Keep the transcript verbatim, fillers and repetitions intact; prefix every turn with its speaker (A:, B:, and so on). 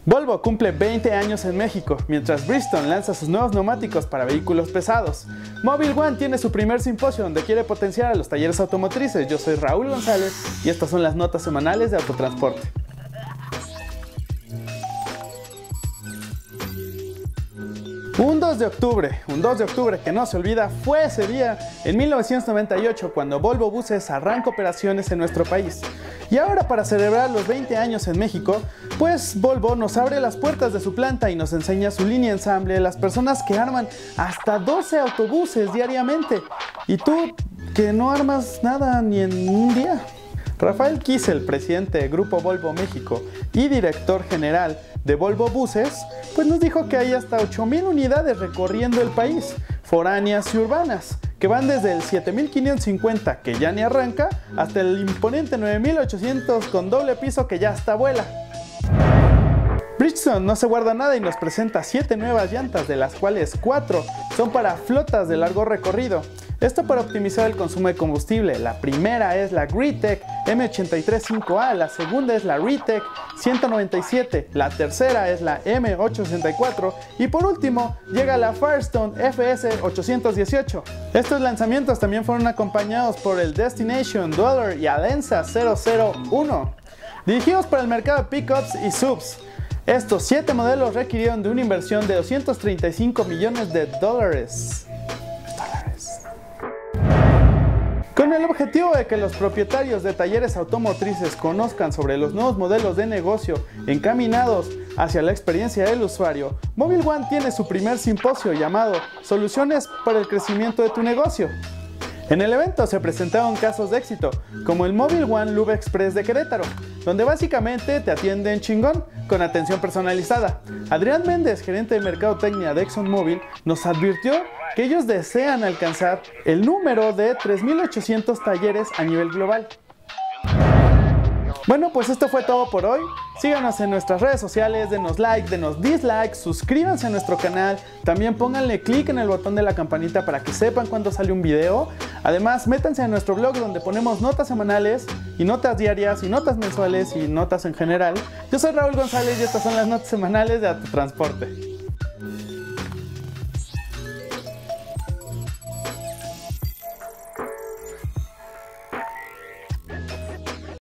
A: Volvo cumple veinte años en México, mientras Bridgestone lanza sus nuevos neumáticos para vehículos pesados. Mobil One tiene su primer simposio donde quiere potenciar a los talleres automotrices. Yo soy Raúl González y estas son las notas semanales de autotransporte. Un dos de octubre, un dos de octubre que no se olvida, fue ese día en mil novecientos noventa y ocho cuando Volvo Buses arranca operaciones en nuestro país. Y ahora, para celebrar los veinte años en México, pues Volvo nos abre las puertas de su planta y nos enseña su línea de ensamble, las personas que arman hasta doce autobuses diariamente. Y tú, que no armas nada ni en un día. Rafael Kissel, presidente de Grupo Volvo México y director general de Volvo Buses, pues nos dijo que hay hasta ocho mil unidades recorriendo el país, foráneas y urbanas, que van desde el siete mil quinientos cincuenta, que ya ni arranca, hasta el imponente nueve mil ochocientos con doble piso que ya hasta vuela. Bridgestone no se guarda nada y nos presenta siete nuevas llantas, de las cuales cuatro son para flotas de largo recorrido. Esto para optimizar el consumo de combustible. La primera es la Gritec M ochenta y tres cinco A, la segunda es la Ritec ciento noventa y siete, la tercera es la M ochocientos sesenta y cuatro y por último llega la Firestone F S ochocientos dieciocho. Estos lanzamientos también fueron acompañados por el Destination Dweller y Adenza cero cero uno, dirigidos para el mercado de pickups y subs. Estos siete modelos requirieron de una inversión de doscientos treinta y cinco millones de dólares. Con el objetivo de que los propietarios de talleres automotrices conozcan sobre los nuevos modelos de negocio encaminados hacia la experiencia del usuario, Mobil One tiene su primer simposio llamado Soluciones para el crecimiento de tu negocio. En el evento se presentaron casos de éxito, como el Mobil One Lube Express de Querétaro, donde básicamente te atienden chingón, con atención personalizada. Adrián Méndez, gerente de mercadotecnia de ExxonMobil, nos advirtió que ellos desean alcanzar el número de tres mil ochocientos talleres a nivel global. Bueno, pues esto fue todo por hoy. Síganos en nuestras redes sociales, denos like, denos dislike, suscríbanse a nuestro canal, también pónganle clic en el botón de la campanita para que sepan cuando sale un video. Además, métanse a nuestro blog donde ponemos notas semanales y notas diarias y notas mensuales y notas en general. Yo soy Raúl González y estas son las notas semanales de Autotransporte.